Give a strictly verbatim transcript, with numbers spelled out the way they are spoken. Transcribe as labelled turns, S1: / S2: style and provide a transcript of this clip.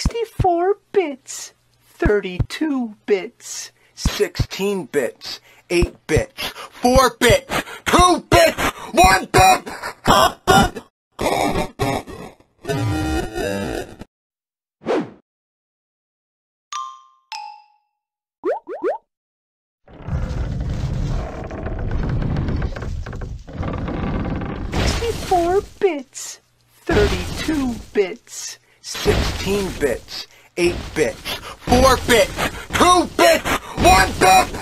S1: sixty-four bits, thirty-two bits,
S2: sixteen bits, eight bits, four bits, two bits, one bit!
S1: sixty-four bits, thirty-two bits,
S2: sixteen bits, eight bits, four bits, two bits, one bit!